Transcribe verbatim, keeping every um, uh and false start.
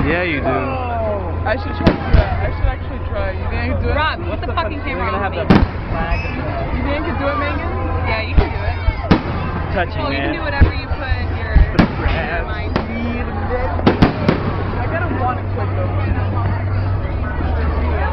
Yeah, you do. Oh, I should try to do that. I should actually try. You think I can do it? Rob, put the fucking camera on me. You think I can do it, Megan? Yeah, you can do it. Touching, Well, you man. can do whatever you put your, your mind. I gotta want to click though.